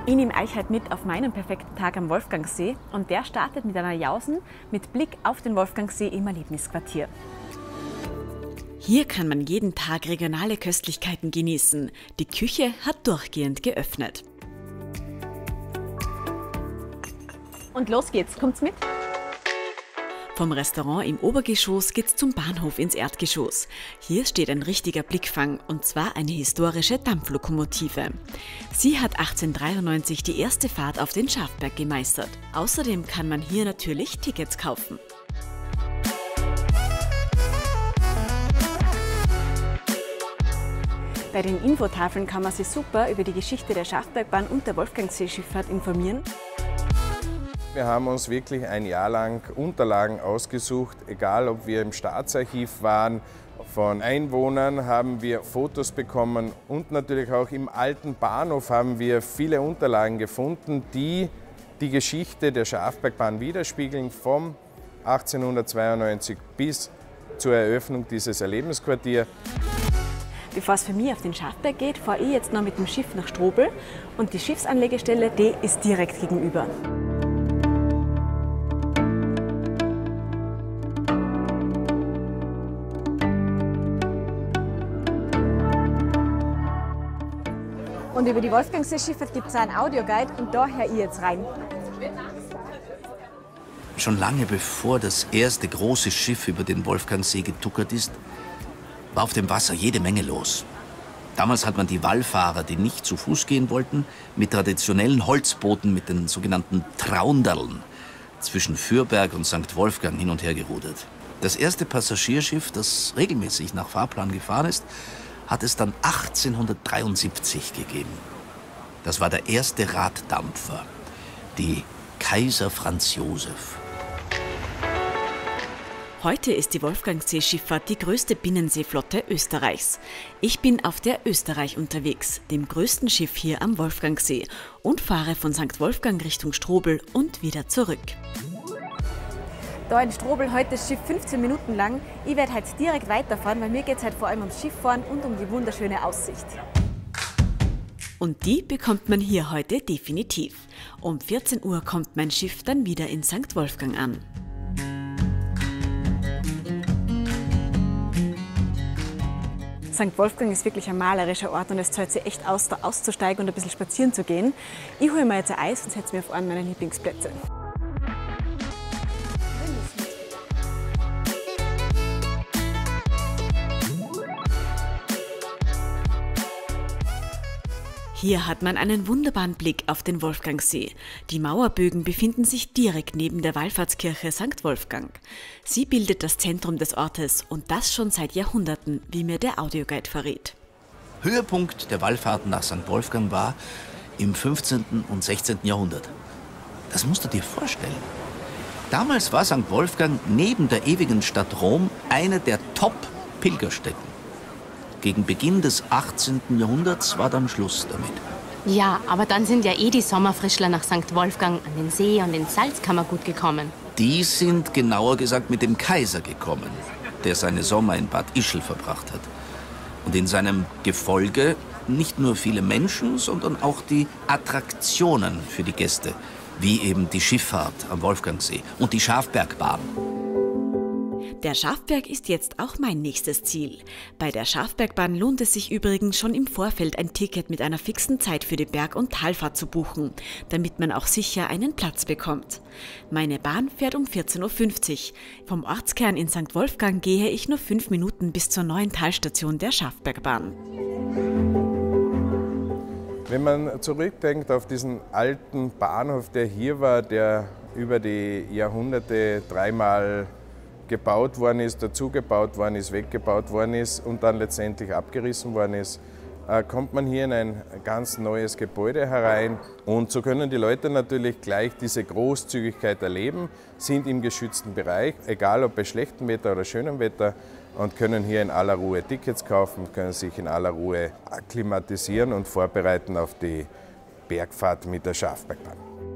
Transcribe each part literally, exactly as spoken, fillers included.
Ich nehme euch heute mit auf meinen perfekten Tag am Wolfgangsee und der startet mit einer Jausen mit Blick auf den Wolfgangsee im Erlebnisquartier. Hier kann man jeden Tag regionale Köstlichkeiten genießen. Die Küche hat durchgehend geöffnet. Und los geht's, kommt's mit? Vom Restaurant im Obergeschoss geht's zum Bahnhof ins Erdgeschoss. Hier steht ein richtiger Blickfang, und zwar eine historische Dampflokomotive. Sie hat achtzehnhundertdreiundneunzig die erste Fahrt auf den Schafberg gemeistert. Außerdem kann man hier natürlich Tickets kaufen. Bei den Infotafeln kann man sich super über die Geschichte der Schafbergbahn und der Wolfgangseeschifffahrt informieren. Wir haben uns wirklich ein Jahr lang Unterlagen ausgesucht, egal ob wir im Staatsarchiv waren. Von Einwohnern haben wir Fotos bekommen und natürlich auch im alten Bahnhof haben wir viele Unterlagen gefunden, die die Geschichte der Schafbergbahn widerspiegeln, vom achtzehnhundertzweiundneunzig bis zur Eröffnung dieses Erlebnisquartiers. Bevor es für mich auf den Schafberg geht, fahre ich jetzt noch mit dem Schiff nach Strobl und die Schiffsanlegestelle, die ist direkt gegenüber. Und über die Wolfgangseeschifffahrt gibt es auch einen Audioguide und da höre ich jetzt rein. Schon lange bevor das erste große Schiff über den Wolfgangsee getuckert ist, war auf dem Wasser jede Menge los. Damals hat man die Wallfahrer, die nicht zu Fuß gehen wollten, mit traditionellen Holzbooten mit den sogenannten Traunderln zwischen Fürberg und Sankt Wolfgang hin und her gerudert. Das erste Passagierschiff, das regelmäßig nach Fahrplan gefahren ist, hat es dann achtzehnhundertdreiundsiebzig gegeben. Das war der erste Raddampfer, die Kaiser Franz Josef. Heute ist die Wolfgangseeschifffahrt die größte Binnenseeflotte Österreichs. Ich bin auf der Österreich unterwegs, dem größten Schiff hier am Wolfgangsee, und fahre von Sankt Wolfgang Richtung Strobl und wieder zurück. Da in Strobl heute das Schiff fünfzehn Minuten lang. Ich werde heute direkt weiterfahren, weil mir geht es heute vor allem ums Schifffahren und um die wunderschöne Aussicht. Und die bekommt man hier heute definitiv. Um vierzehn Uhr kommt mein Schiff dann wieder in Sankt Wolfgang an. Sankt Wolfgang ist wirklich ein malerischer Ort und es zahlt sich echt aus, da auszusteigen und ein bisschen spazieren zu gehen. Ich hole mir jetzt ein Eis und setze mich auf einen meiner Lieblingsplätze. Hier hat man einen wunderbaren Blick auf den Wolfgangsee. Die Mauerbögen befinden sich direkt neben der Wallfahrtskirche Sankt Wolfgang. Sie bildet das Zentrum des Ortes und das schon seit Jahrhunderten, wie mir der Audioguide verrät. Höhepunkt der Wallfahrten nach Sankt Wolfgang war im fünfzehnten und sechzehnten Jahrhundert. Das musst du dir vorstellen. Damals war Sankt Wolfgang neben der ewigen Stadt Rom eine der Top-Pilgerstätten. Gegen Beginn des achtzehnten Jahrhunderts war dann Schluss damit. Ja, aber dann sind ja eh die Sommerfrischler nach Sankt Wolfgang an den See und ins Salzkammergut gekommen. Die sind genauer gesagt mit dem Kaiser gekommen, der seine Sommer in Bad Ischl verbracht hat. Und in seinem Gefolge nicht nur viele Menschen, sondern auch die Attraktionen für die Gäste, wie eben die Schifffahrt am Wolfgangsee und die Schafbergbahn. Der Schafberg ist jetzt auch mein nächstes Ziel. Bei der Schafbergbahn lohnt es sich übrigens schon im Vorfeld ein Ticket mit einer fixen Zeit für die Berg- und Talfahrt zu buchen, damit man auch sicher einen Platz bekommt. Meine Bahn fährt um vierzehn Uhr fünfzig. Vom Ortskern in Sankt Wolfgang gehe ich nur fünf Minuten bis zur neuen Talstation der Schafbergbahn. Wenn man zurückdenkt auf diesen alten Bahnhof, der hier war, der über die Jahrhunderte dreimal gebaut worden ist, dazugebaut worden ist, weggebaut worden ist und dann letztendlich abgerissen worden ist, kommt man hier in ein ganz neues Gebäude herein. Und so können die Leute natürlich gleich diese Großzügigkeit erleben, sind im geschützten Bereich, egal ob bei schlechtem Wetter oder schönem Wetter, und können hier in aller Ruhe Tickets kaufen, können sich in aller Ruhe akklimatisieren und vorbereiten auf die Bergfahrt mit der Schafbergbahn.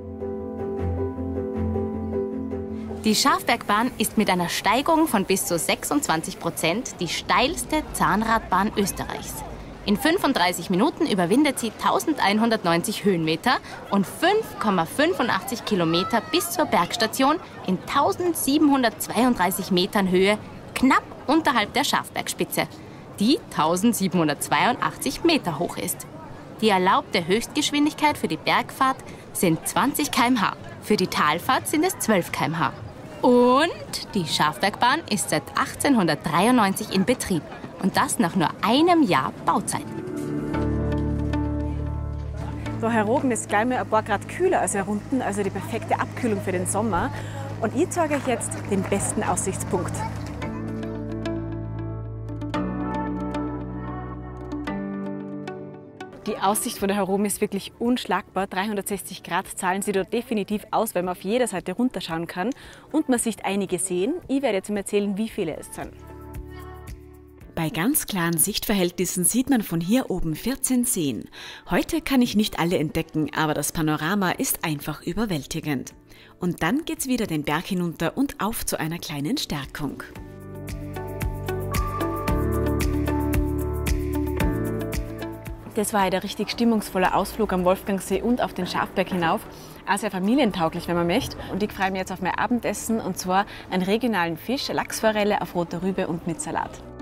Die Schafbergbahn ist mit einer Steigung von bis zu sechsundzwanzig Prozent die steilste Zahnradbahn Österreichs. In fünfunddreißig Minuten überwindet sie eintausendeinhundertneunzig Höhenmeter und fünf Komma fünfundachtzig Kilometer bis zur Bergstation in eintausendsiebenhundertzweiunddreißig Metern Höhe, knapp unterhalb der Schafbergspitze, die eintausendsiebenhundertzweiundachtzig Meter hoch ist. Die erlaubte Höchstgeschwindigkeit für die Bergfahrt sind zwanzig Kilometer pro Stunde, für die Talfahrt sind es zwölf Kilometer pro Stunde. Und die Schafbergbahn ist seit achtzehnhundertdreiundneunzig in Betrieb. Und das nach nur einem Jahr Bauzeit. Da heroben ist gleich mal ein paar Grad kühler als hier unten, also die perfekte Abkühlung für den Sommer. Und ich zeige euch jetzt den besten Aussichtspunkt. Die Aussicht von da heroben ist wirklich unschlagbar. dreihundertsechzig Grad zahlen sie dort definitiv aus, weil man auf jeder Seite runterschauen kann. Und man sieht einige Seen. Ich werde jetzt mal erzählen, wie viele es sind. Bei ganz klaren Sichtverhältnissen sieht man von hier oben vierzehn Seen. Heute kann ich nicht alle entdecken, aber das Panorama ist einfach überwältigend. Und dann geht's wieder den Berg hinunter und auf zu einer kleinen Stärkung. Das war ein richtig stimmungsvoller Ausflug am Wolfgangsee und auf den Schafberg hinauf. Auch sehr familientauglich, wenn man möchte. Und ich freue mich jetzt auf mein Abendessen, und zwar einen regionalen Fisch, Lachsforelle auf roter Rübe und mit Salat.